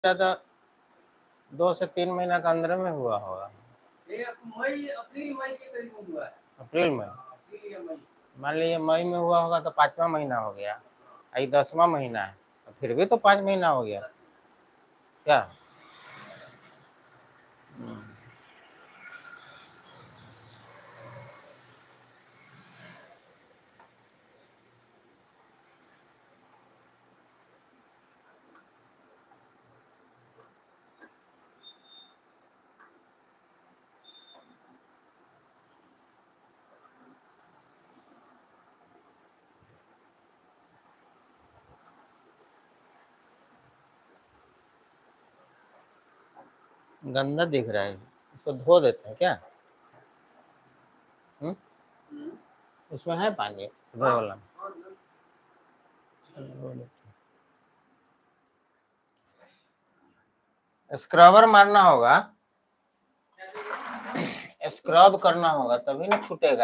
ज़्यादा 2 से 3 महीना के अंदर में हुआ होगा। अप्रैल मई के करीब हुआ है। अप्रैल में मान लीजिए मई में हुआ होगा तो 5वां महीना हो गया, ये 10वां महीना है, तो फिर भी तो 5 महीना हो गया क्या? गंदा दिख रहा है, इसको धो देते हैं क्या? उसमें है पानी धोने वाला? स्क्रबर मारना होगा, स्क्रब करना होगा तभी ना छूटेगा।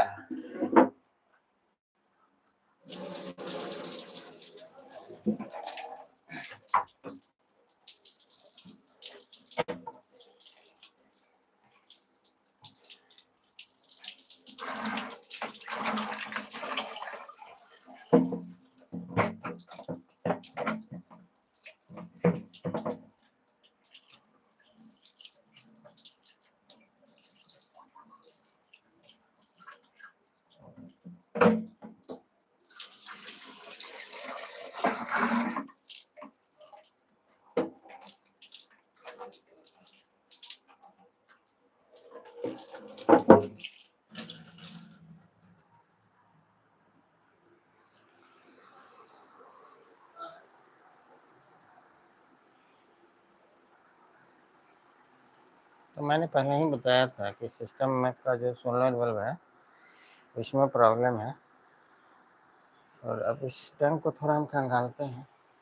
तो मैंने पहले ही बताया था कि सिस्टम में का जो सोलर बल्ब है इसमें प्रॉब्लम है, और अब इस टैंक को थोड़ा हम खंगालते हैं।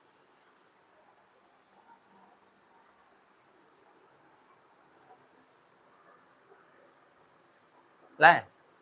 लाए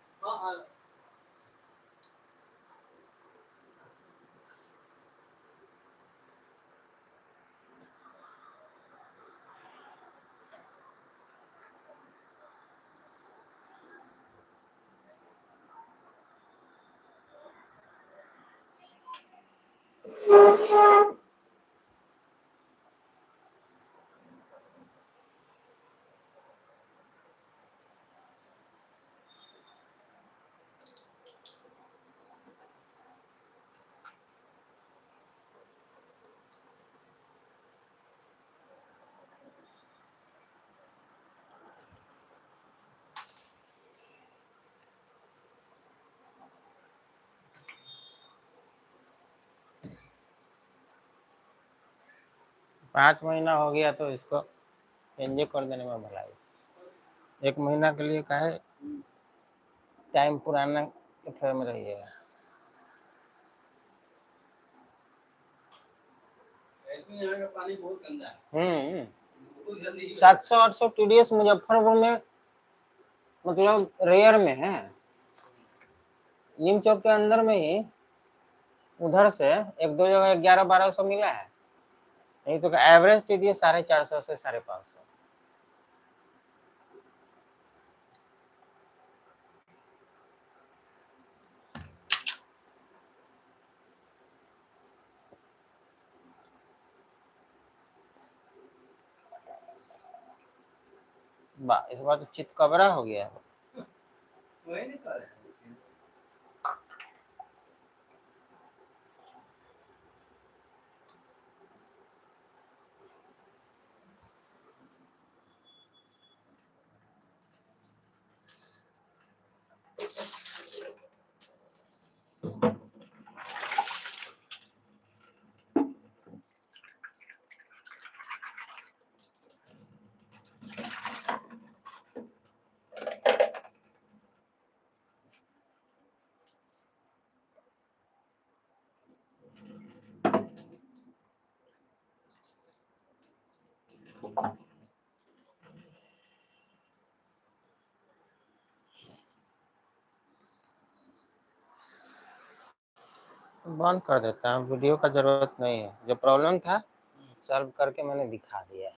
पाँच महीना हो गया तो इसको चेंज कर देने में भलाई। 1 महीना के लिए का है टाइम पुराना फेर में रहिएगा। यहाँ का पानी बहुत गंदा है। 700-800 TDS मुजफ्फरपुर में मतलब रेयर में है। नीम चौक के अंदर में ही उधर से 1-2 जगह 1100-1200 मिला है, नहीं तो एवरेज TDS 450 से 550। वाह, इस बार तो चितकबरा हो गया है। बंद कर देता हूँ, वीडियो का जरूरत नहीं है। जो प्रॉब्लम था सॉल्व करके मैंने दिखा दिया है।